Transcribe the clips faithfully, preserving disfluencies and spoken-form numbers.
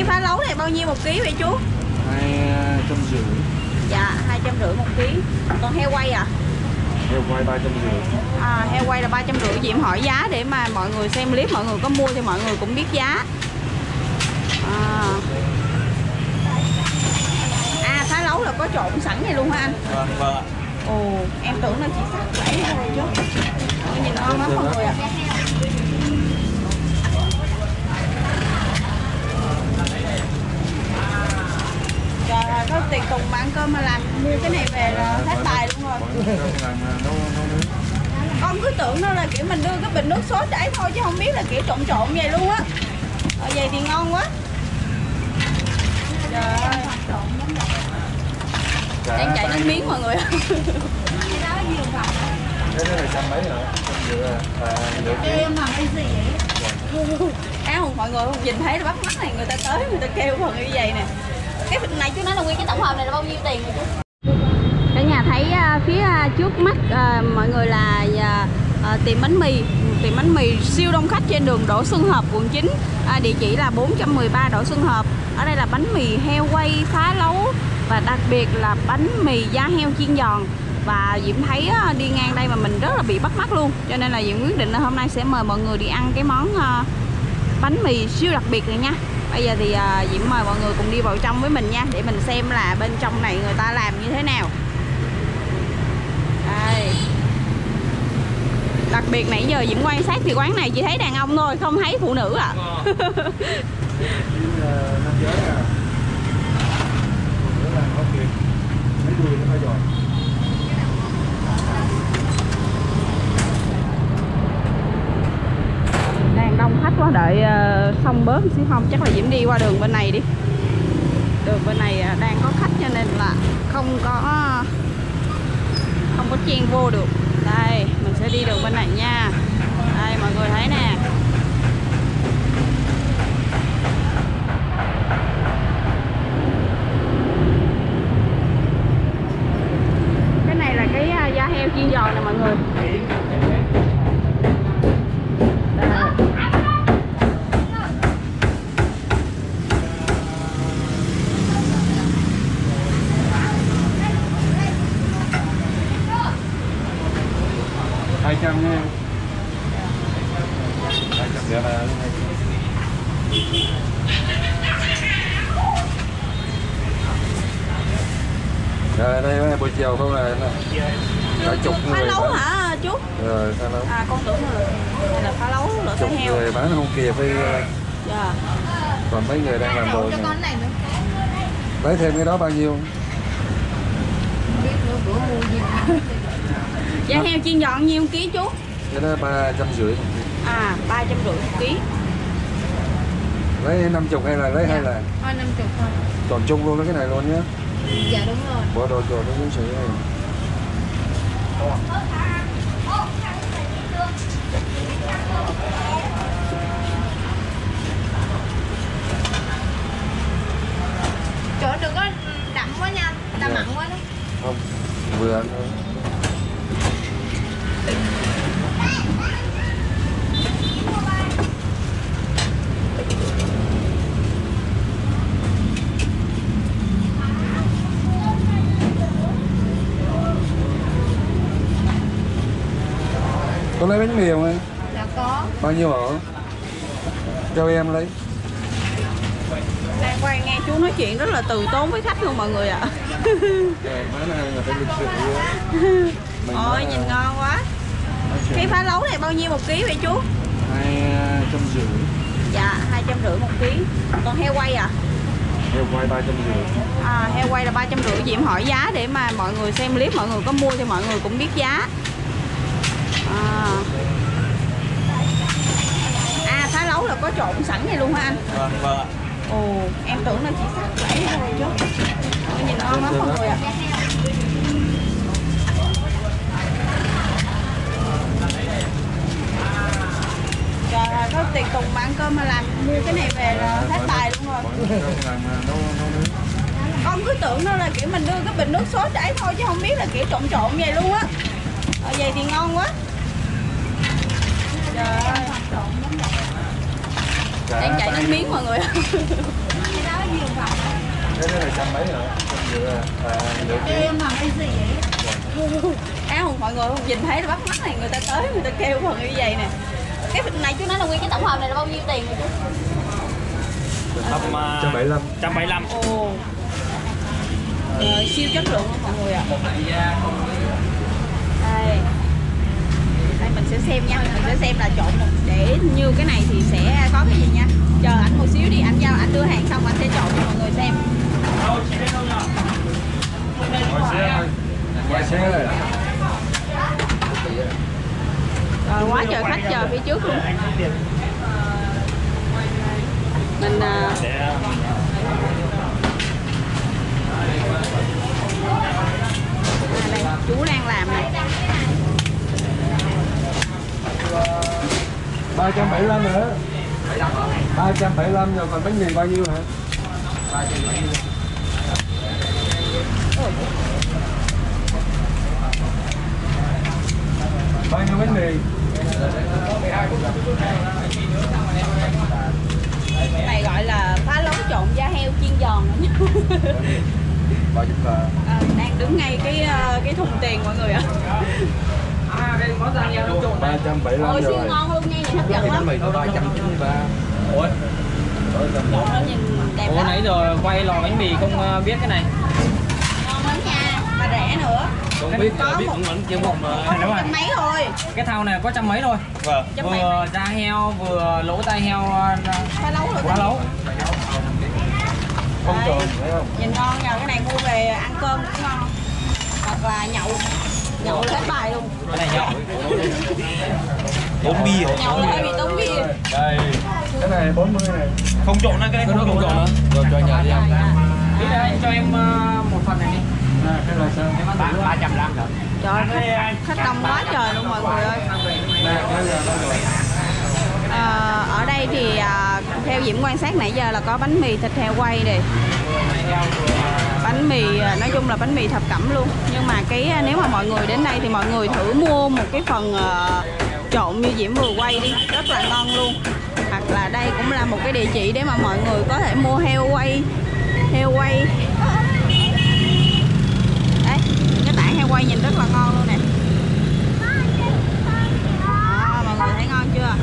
Phá lấu này bao nhiêu một ký vậy chú? Hai trăm rưỡi. Dạ, hai trăm rưỡi một ký. Còn heo quay à? Heo quay ba trăm rưỡi. À, heo quay là ba trăm rưỡi. Chị em hỏi giá để mà mọi người xem clip, mọi người có mua thì mọi người cũng biết giá. À, à phá lấu là có trộn sẵn này luôn hả anh? Vâng, vâng ạ. Ồ, em tưởng là chỉ sắc bảy thôi chứ. Ôi, nhìn ngon lắm mọi người ạ. Trời ơi, có tiền Tùng mà ăn cơm mà làm mua cái này về là hết tài luôn rồi. Con cứ tưởng nó là kiểu mình đưa cái bình nước sốt chảy thôi chứ không biết là kiểu trộn trộn vậy luôn á. Ở vậy thì ngon quá. Trời ơi. Đang chạy nước miếng mọi người. Cái này trăm mấy hả? Trăm rưỡi à? Em làm cái gì vậy? À, mọi người không nhìn thấy là bắt mắt này, người ta tới người ta kêu phần như vậy nè. Cái này chú nói là nguyên cái tổng hợp này là bao nhiêu tiền vậy chú? Cả nhà thấy uh, phía uh, trước mắt uh, mọi người là uh, uh, tiệm bánh mì, tiệm bánh mì siêu đông khách trên đường Đỗ Xuân Hợp quận chín. Uh, địa chỉ là bốn trăm mười ba Đỗ Xuân Hợp. Ở đây là bánh mì heo quay, phá lấu và đặc biệt là bánh mì da heo chiên giòn. Và Diễm thấy uh, đi ngang đây mà mình rất là bị bắt mắt luôn, cho nên là Diễm quyết định là hôm nay sẽ mời mọi người đi ăn cái món uh, bánh mì siêu đặc biệt này nha. Bây giờ thì uh, Diễm mời mọi người cùng đi vào trong với mình nha, để mình xem là bên trong này người ta làm như thế nào. Đây. Đặc biệt nãy giờ Diễm quan sát thì quán này chỉ thấy đàn ông thôi, không thấy phụ nữ ạ. À. Đang đông khách quá, đợi uh, xong bớt xíu không chắc là Diễm đi qua đường bên này đi. Đường bên này uh, đang có khách cho nên là không có uh, không có chen vô được. Đây mình sẽ đi đường bên này nha. Đây mọi người thấy nè. Cái này là cái uh, da heo chiên giòn nè mọi người. hai trăm nha. hai trăm giờ là rồi đây buổi chiều không là cả chục người phá lấu bán. Hả chú? Rồi phá lấu. À con tưởng là đây là phá lấu lỡ Chục heo. người bán không kịp với. Dạ. Còn mấy người đang làm đồ này. Lấy thêm cái đó bao nhiêu? Da heo chiên giòn nhiêu ký chú? Cái đó ba trăm rưỡi. À ba trăm rưỡi một ký. Lấy năm chục hay là lấy hai là? Thôi năm chục thôi. Còn chung luôn đó cái này luôn nhé. Dạ đúng rồi. Bỏ đồ đồ nó cũng sẽ này. Chỗ đừng có đậm quá nha, đậm Dạ. mặn quá đó. Không, vừa ăn thôi. Có lấy bánh mì không em? Dạ có. Bao nhiêu hả? Cho em lấy. Đang quay nghe chú nói chuyện rất là từ tốn với khách luôn mọi người ạ. À. Má này là phải lịch sự. Ôi nhìn ngon quá. Cái phá lấu này bao nhiêu một ký vậy chú? Hai trăm rưỡi. Dạ hai trăm rưỡi một ký. Còn heo quay à? Heo quay ba trăm rưỡi. À, heo quay là ba trăm rưỡi. Diễm hỏi giá để mà mọi người xem clip, mọi người có mua thì mọi người cũng biết giá. À, à phá lấu là có trộn sẵn này luôn hả anh? Vâng, vâng ạ. Ồ, em tưởng là chỉ sắc bảy thôi chứ. Ôi, nhìn ngon lắm mọi người ạ. Trời ơi, có tiền Tùng mà ăn cơm mà làm mua cái này về là hết tài luôn rồi. Con cứ tưởng nó là kiểu mình đưa cái bình nước sốt chảy thôi chứ không biết là kiểu trộn trộn vậy luôn á. Ở vậy thì ngon quá. Trời ơi. Đang chạy nước miếng mọi người. Cái đó là trăm mấy hả? À, em làm cái gì vậy? Áo hùng mọi người không nhìn thấy là bắt mắt này, người ta tới người ta kêu phần như vậy nè. Cái này chú nói là nguyên cái tổng hợp này là bao nhiêu tiền rồi chú? Tầm trăm bảy mươi lăm. một trăm bảy mươi lăm. Ồ. Rồi, siêu chất lượng luôn mọi người ạ. Đây. Đây mình sẽ xem nha, mình sẽ xem là chọn một để như cái này thì sẽ có cái gì nha. Chờ anh một xíu đi, anh giao anh đưa hàng xong anh sẽ chọn cho mọi người xem. Ngoài xe thôi. Ngoài xe rồi. Rồi quá trời khách chờ phía trước luôn. Mình à, đây, chú đang làm này. ba trăm bảy mươi lăm nữa. ba trăm bảy mươi lăm rồi còn bánh mì bao nhiêu hả? Bao nhiêu bánh mì? Cái này gọi là phá lấu trộn da heo chiên giòn. À, đang đứng ngay cái cái thùng tiền mọi người ạ. ba trăm bảy mươi lăm Ôi siêu rồi. ngon luôn nha, nhìn hấp dẫn lắm. ba trăm chín mươi ba. Ủa? Trộn lên nhìn đẹp Ủa lắm. nãy giờ quay lò bánh mì không biết cái này. Ngon lắm nha, mà rẻ nữa. Không biết, Có biết một- cũng vẫn chưa một mà. Có trăm mấy thôi. Cái thau này có trăm mấy thôi. Vâng. Trăm mấy Vừa da heo vừa lỗ tai heo Phá lấu rồi. quá lấu. Không Đấy. tròn phải không? Nhìn ngon nha, cái này mua về ăn cơm cũng ngon. Hoặc là nhậu. Nhậu là hết bài luôn. Cái này nhậu. Uống bia. Nhậu là hơi bị tốn bia. Đây. Cái này bốn mươi này. Không trộn á, cái này không trộn nữa. Rồi cho nhà đi ăn. Thế là anh cho em uh, một phần này đi. À, cái là sao? Em ăn ba ba trăm lăm rồi. Trời ơi, khách đông quá trời luôn mọi người ơi. Nè, cái là bao rồi. À, ở đây thì à, theo Diễm quan sát nãy giờ là có bánh mì thịt heo quay này, bánh mì à, nói chung là bánh mì thập cẩm luôn. Nhưng mà cái à, nếu mà mọi người đến đây thì mọi người thử mua một cái phần à, trộn như Diễm vừa quay đi, rất là ngon luôn. Hoặc là đây cũng là một cái địa chỉ để mà mọi người có thể mua heo quay, heo quay. Đấy, cái tảng heo quay nhìn rất là ngon luôn nè. À, mọi người thấy ngon chưa?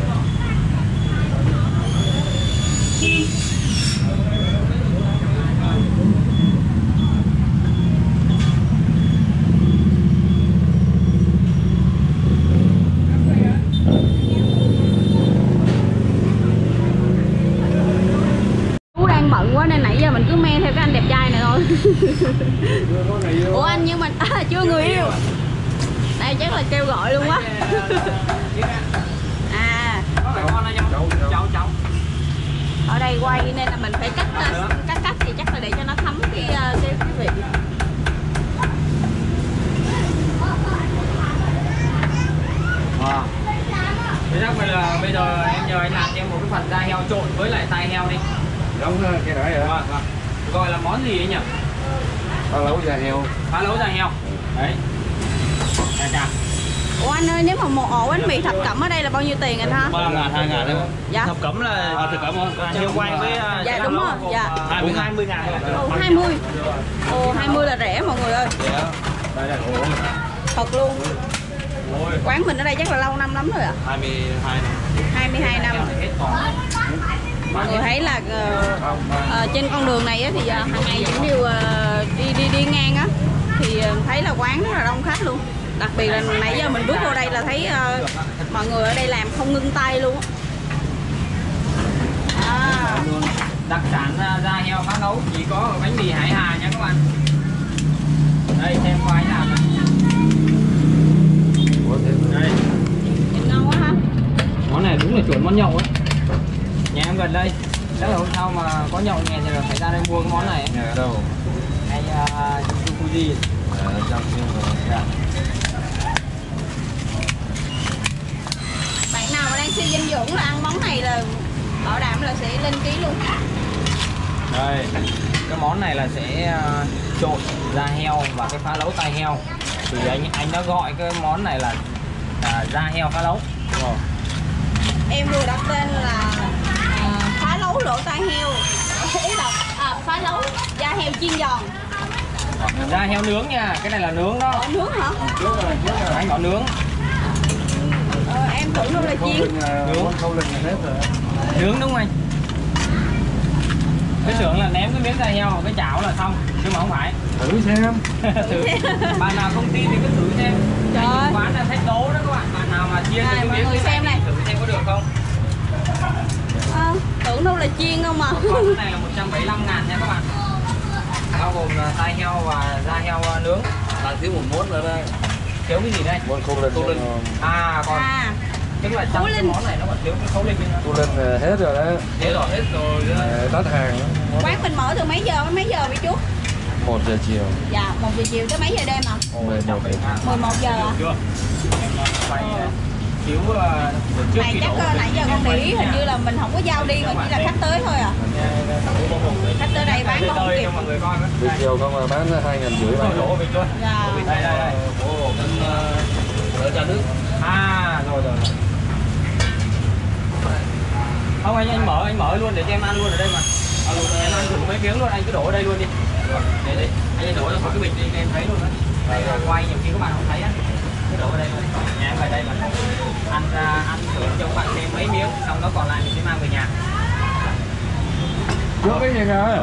Chú đang bận quá nên nãy giờ mình cứ me theo cái anh đẹp trai này thôi. Ủa anh nhưng mà à, chưa người yêu. Đây chắc là kêu gọi luôn quá. À, Cháu cháu. ở đây quay nên là mình phải cắt cắt cắt thì chắc là để cho nó thấm cái cái cái vị. À. Thế chắc bây giờ, bây giờ em nhờ anh làm cho em một cái phần da heo trộn với lại tai heo đi. Đúng cái nãy hả? Vâng, vâng. Gọi là món gì ấy nhỉ? Ba lấu da heo. Phá lấu da heo. Đấy. Chà chà. Ủa anh ơi, nếu mà một ổ bánh mì thập cẩm ở đây là bao nhiêu tiền anh ha? ba ngàn, hai ngàn đấy. Dạ. Thập cẩm là à, thập cẩm không? Heo quay với uh, Dạ đúng rồi, dạ. hai mươi, hai mươi ngàn. Ồ, hai mươi. Ồ, hai mươi là rẻ mọi người ơi. Đây đây. Thật luôn. Ôi. Quán mình ở đây chắc là lâu năm lắm rồi ạ. hai mươi hai năm. hai mươi hai năm. Hết còn. Mọi người thấy là uh, uh, trên con đường này á, thì uh, hàng ngày cũng đều uh, đi đi đi ngang á thì uh, thấy là quán rất là đông khách luôn. Đặc biệt là nãy giờ mình bước vô đây là thấy uh, mọi người ở đây làm không ngưng tay luôn á. À. Đặc sản uh, da heo phá nấu chỉ có ở bánh mì Hải Hà nha các bạn. Đây xem qua anh làm này. Đây. Nhìn ngon quá ha. Món này đúng là chuẩn món nhậu ấy. Nhà em gần đây. Chắc là hôm sau mà có nhậu nhà thì phải ra đây mua cái món này. Nhà ở đâu? Hay uh, trong Fuji. À, trong Dạ. Bạn nào mà đang suy dinh dưỡng là ăn món này là bảo đảm là sẽ lên ký luôn. Đây, cái món này là sẽ uh, trộn da heo và cái phá lấu tai heo. Thì anh anh đã gọi cái món này là uh, da heo phá lấu. Đúng không? Em vừa đặt tên là à, phá lấu lỗ tai heo. Ý là à, phá lấu chiên giòn. Da heo nướng nha, cái này là nướng đó. Ủa, nướng hả? Anh bảo nướng. Ờ, em tưởng đâu là chiên. Nướng khâu lên hết rồi. Nướng đúng không anh? Cái tưởng là ném cái miếng da heo vào cái chảo là xong, nhưng mà không phải. Thử xem. Thử. Bạn nào không tin thì cứ thử xem. Trời ơi. Quán là thách đố đó các bạn. Bạn nào mà chiên Này, cái mọi miếng người xem này. thử xem có được không? À, tưởng đâu là chiên không mà. Con cái này là một trăm bảy mươi lăm ngàn nha các bạn. Bao gồm là tai heo và da heo nướng. Đang thiếu một món nữa đây. Thiếu cái gì đây? Món khâu lên. Khâu lên. À còn À, tức là trong cái món này nó còn thiếu cái khấu linh nữa. Khâu lên hết rồi đó. Thế rồi hết rồi. Tắt hàng. quán mình mở từ mấy giờ đến mấy giờ vậy chú? một giờ chiều. Dạ, một giờ chiều tới mấy giờ đêm à? mười một giờ. mười một giờ à? Chưa? Em phải thiếu trước Này khi chắc đổ uh, nãy giờ con để ý hình như là mình không có giao đi mà chỉ là khách tới thôi à. Khách tới đây bán không kịp. Buổi chiều con mà bán hai ngàn rưỡi bán. Đổ về chưa? Dạ. Đây đây đây. Đỡ cho nước. À rồi rồi. Không anh anh mở anh mở luôn để cho em ăn luôn ở đây mà. À, luôn, em ăn thử mấy miếng luôn, anh cứ đổ ở đây luôn đi. Để đi, anh đổ vào cái bịch đi em thấy luôn đó. Đây là quay nhiều khi các bạn không thấy á. Cứ đổ ở đây thôi. Nhà em về đây mà ăn ra ăn thử cho các bạn thêm mấy miếng, xong đó còn lại mình sẽ mang về nhà. Trước cái gì rồi?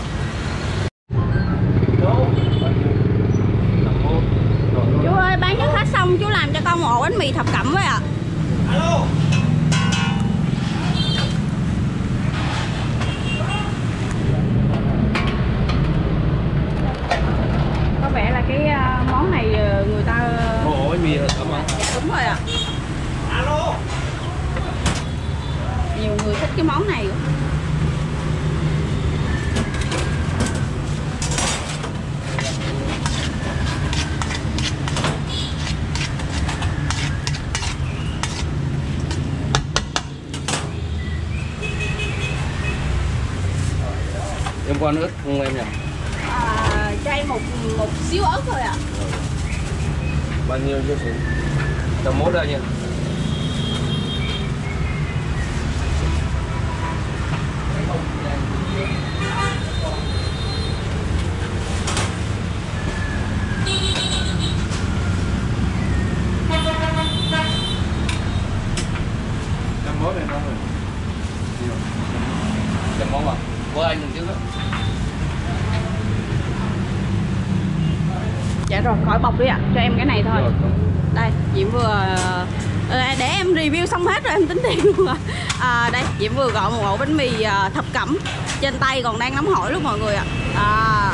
Chú ơi, bán cho khách xong chú làm cho con một ổ bánh mì thập cẩm với ạ. À. Alo. Có vẻ là cái món này người ta Ồ, bánh mì thập cẩm à? Dạ đúng rồi ạ. À. Alo. Nhiều người thích cái món này. Em có ăn ớt không em nhỉ? À, cho em một một xíu ớt thôi ạ. À. Bao nhiêu cho chị? Tầm mốt đây nha. Tầm mốt này không rồi. Tầm mốt à? Của anh đừng trước đó. Dạ rồi, khỏi bọc đi ạ, à. Cho em cái này thôi. Đây, Diễm vừa à, để em review xong hết rồi em tính tiền luôn ạ. À. À, đây, Diễm vừa gọi một ổ bánh mì uh, thập cẩm. Trên tay còn đang nóng hổi luôn mọi người ạ. À. À,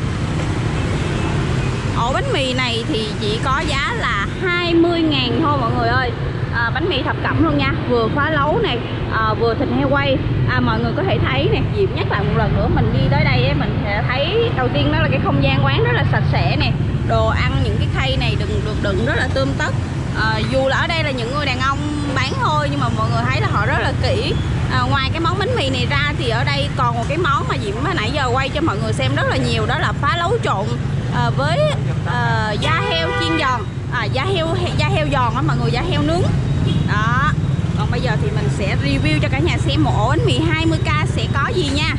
ổ bánh mì này thì chỉ có giá là hai mươi ngàn thôi mọi người ơi. À, bánh mì thập cẩm luôn nha, vừa phá lấu này, à, vừa thịt heo quay. À, mọi người có thể thấy nè, Diễm nhắc lại một lần nữa, mình đi tới đây ấy, mình sẽ thấy đầu tiên đó là cái không gian quán rất là sạch sẽ nè, đồ ăn những cái khay này đừng được đựng rất là tươm tất. À, dù là ở đây là những người đàn ông bán thôi nhưng mà mọi người thấy là họ rất là kỹ. À, ngoài cái món bánh mì này ra thì ở đây còn một cái món mà Diễm nãy giờ quay cho mọi người xem rất là nhiều, đó là phá lấu trộn à, với à, da heo chiên giòn, à, da heo da heo giòn á mọi người, da heo nướng đó. Còn bây giờ thì mình sẽ review cho cả nhà xem một ổ bánh mì hai mươi k sẽ có gì nha.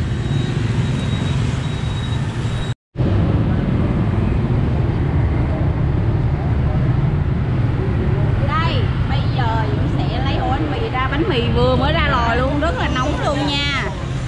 Đây, bây giờ Diễm sẽ lấy ổ bánh mì ra, bánh mì vừa mới ra lò luôn, rất là nóng luôn nha.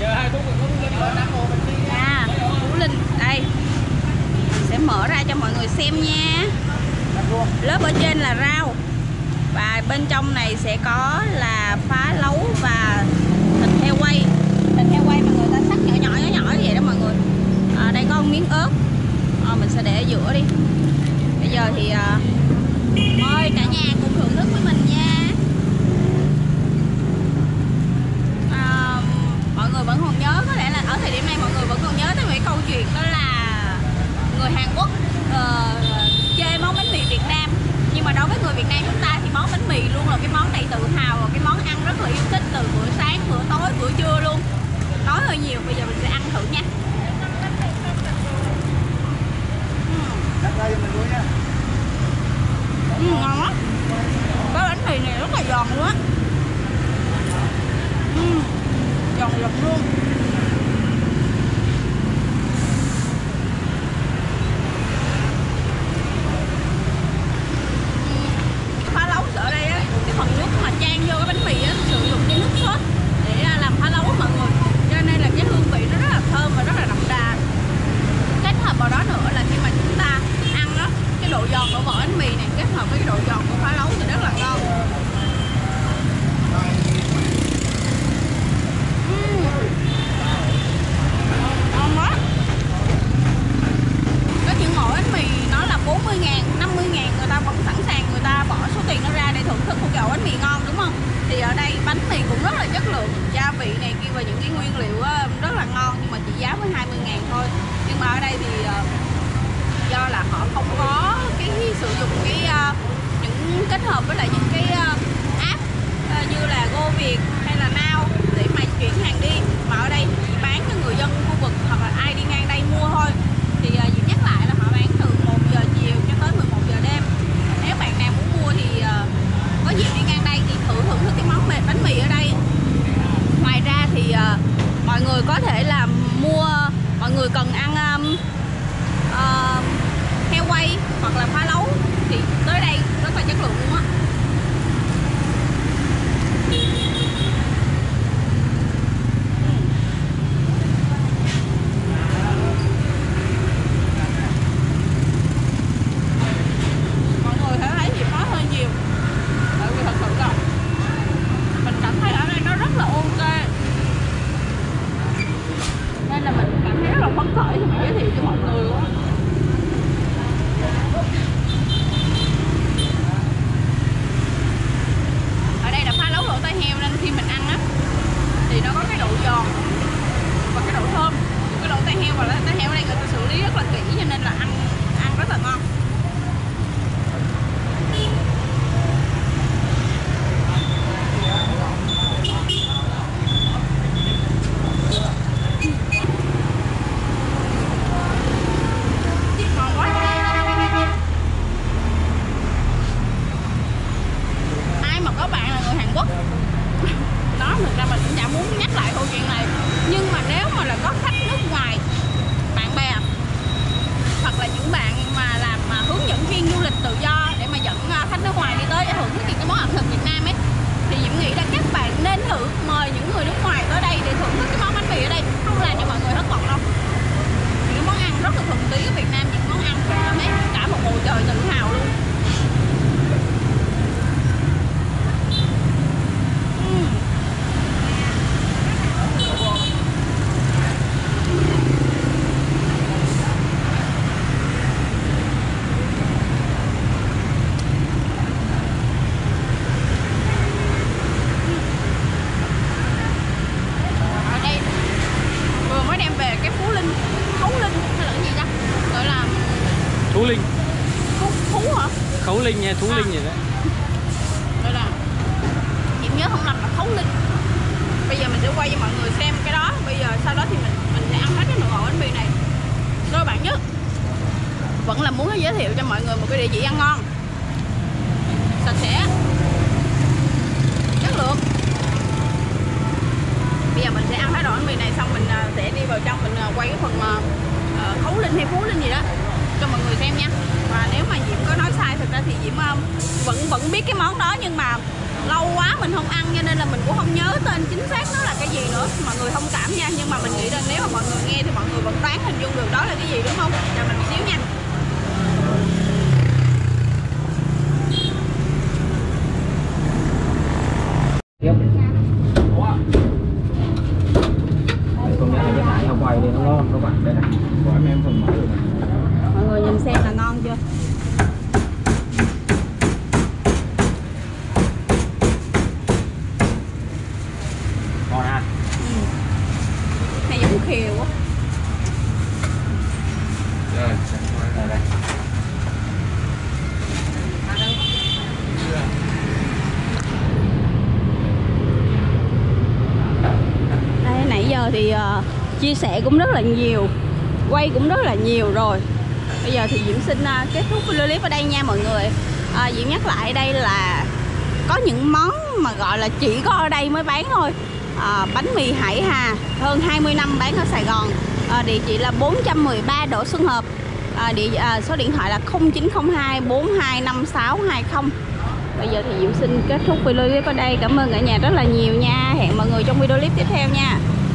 À, Tú Linh, đây mình sẽ mở ra cho mọi người xem nha. Lớp ở trên là rau và bên trong này sẽ có là phá lấu và thịt heo quay. Thịt heo quay mà người ta cắt nhỏ nhỏ nhỏ nhỏ như vậy đó mọi người. À, đây có một miếng ớt, à, mình sẽ để ở giữa đi. Bây giờ thì à, mời cả nhà cùng thưởng thức với mình nha. À, mọi người vẫn còn nhớ, có lẽ là ở thời điểm này mọi người vẫn còn nhớ tới cái câu chuyện đó là người Hàn Quốc uh, chê món bánh mì Việt Nam. Nhưng mà đối với người Việt Nam chúng ta thì món bánh mì luôn là cái món đầy tự hào và cái món ăn rất là yêu thích từ bữa sáng, bữa tối, bữa trưa luôn. Nói hơi nhiều, bây giờ mình sẽ ăn thử nha. giá với hai mươi ngàn thôi. Nhưng mà ở đây thì uh, do là họ không có cái sử dụng cái uh, những kết hợp với lại những cái uh, app uh, như là GoViet hay là Now để mà chuyển hàng đi, mà ở đây chỉ bán cho người dân khu vực hoặc là ai đi ngang đây mua thôi. Thì uh, Diễm nhắc lại là họ bán từ một giờ chiều cho tới mười một giờ đêm. Nếu bạn nào muốn mua thì uh, có dịp đi ngang đây thì thử thưởng thức cái món bánh mì ở đây. Ngoài ra thì uh, mọi người có thể là mua, mọi người cần ăn um, uh, heo quay hoặc là phá lấu thì tới đây rất là chất lượng luôn á. Mọi người sẽ thấy gì nói hơi nhiều, tại vì thật sự là mình cảm thấy ở đây nó rất là ok, nên là mình cảm thấy rất là phấn khởi khi mà giới thiệu cho mọi người luôn. Ở đây là phá lấu lỗ tai heo nên khi mình ăn á thì nó có cái độ giòn và cái độ thơm. Cái lỗ tai heo và lỗ tai heo ở đây người ta xử lý rất là kỹ cho nên là ăn ăn rất là ngon. Nhưng mà nếu mà là có khách nước ngoài, bạn bè hoặc là những bạn mà làm mà hướng dẫn viên du lịch tự do để mà dẫn khách nước ngoài đi tới để thưởng thức những cái món ẩm thực Việt Nam ấy, thì Diễm nghĩ là các bạn nên thử mời những người nước ngoài tới đây để thưởng thức cái món bánh mì ở đây, không làm cho mọi người thất vọng đâu. Những món ăn rất là thuần túy của Việt Nam, những món ăn cảm thấy cả một bầu trời tự hào luôn. Thú Linh. Thú, thú hả? Khấu Linh nha, Thú à. Linh vậy đó. Đây là Diễm nhớ không lầm là Khấu Linh. Bây giờ mình sẽ quay cho mọi người xem cái đó. Bây giờ sau đó thì mình mình sẽ ăn hết cái nồi bánh mì này. Cơ bản nhất vẫn là muốn giới thiệu cho mọi người một cái địa chỉ ăn ngon, sạch sẽ, chất lượng. Bây giờ mình sẽ ăn hết nồi bánh mì này xong mình sẽ đi vào trong mình quay cái phần uh, Khấu Linh hay Phú Linh gì đó cho mọi người xem nha. Và nếu mà Diễm có nói sai, thực ra thì Diễm um, vẫn vẫn biết cái món đó, nhưng mà lâu quá mình không ăn cho nên là mình cũng không nhớ tên chính xác nó là cái gì nữa. Mọi người thông cảm nha, nhưng mà mình nghĩ là nếu mà mọi người nghe thì mọi người vẫn đoán hình dung được đó là cái gì, đúng không? Chờ mình một xíu nha. Quay đi nó ngon các bạn, đây này, quả em phần mỡ rồi này. Mọi người nhìn xem là ngon chưa? Ngon ha. Ừ. Này giống khều quá. Rồi, đây đây. Đây nãy giờ thì uh, chia sẻ cũng rất là nhiều, quay cũng rất là nhiều rồi. Bây giờ thì Diễm xin uh, kết thúc video clip ở đây nha mọi người. uh, Diễm nhắc lại đây là có những món mà gọi là chỉ có ở đây mới bán thôi. uh, Bánh mì Hải Hà hơn hai mươi năm bán ở Sài Gòn. uh, Địa chỉ là bốn trăm mười ba Đỗ Xuân Hợp. uh, địa, uh, Số điện thoại là không chín không hai bốn hai năm sáu hai không. Bây giờ thì Diễm xin kết thúc video clip ở đây. Cảm ơn cả nhà rất là nhiều nha. Hẹn mọi người trong video clip tiếp theo nha.